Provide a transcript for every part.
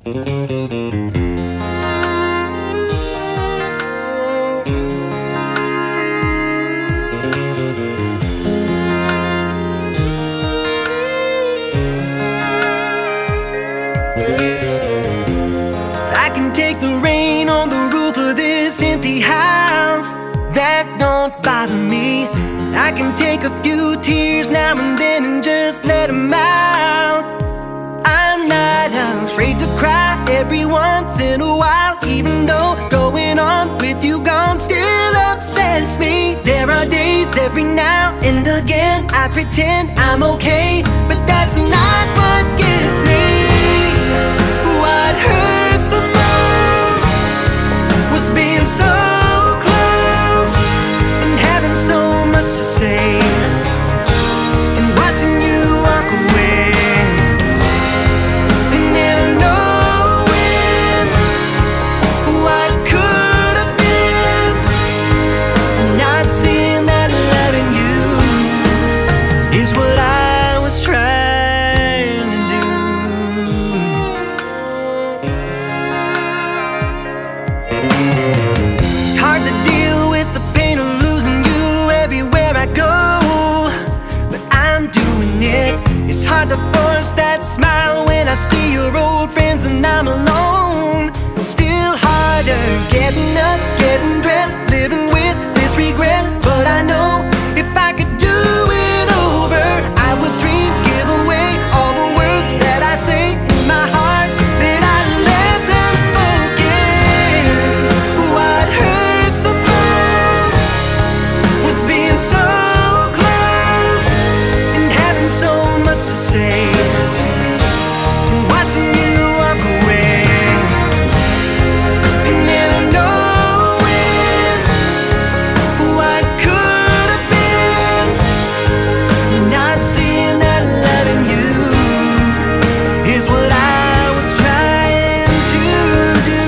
I can take the rain on the roof of this empty house. That don't bother me. I can take a few tears now and then and just let them out. I'm not afraid to cry every once in a while, even though going on with you gone still upsets me. There are days every now and again I pretend I'm okay, but that's not what gets me. What hurts the most was being so close and having so much to say, and watching you walk away, and never knowing what could have been, and not seeing that loving you is what I was trying to do. It's hard to deal with the pain of losing you everywhere I go, but I'm doing it. It's hard to force that smile when I see your old friends and I'm alone. Still harder getting up, getting dressed, living with this regret. But I know if I could do it over, I would dream, give away all the words that I say in my heart, that I left unspoken. What hurts the most was being so close and having so much to say, and watching you walk away, and never knowing what could have been, and not seeing that loving you is what I was trying to do.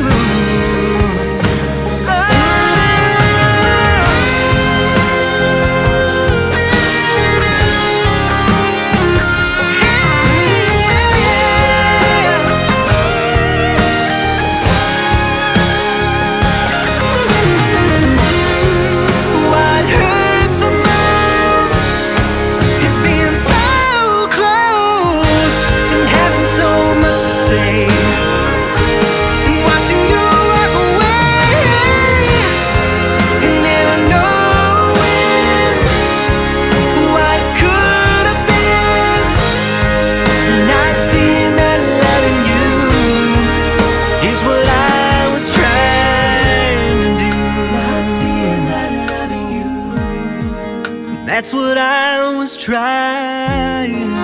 What hurts the most is being so close and having so much to say, and watching you walk away, and never knowing what could have been, and not seeing that loving you is what I was trying to do. Not seeing that loving you, that's what I was trying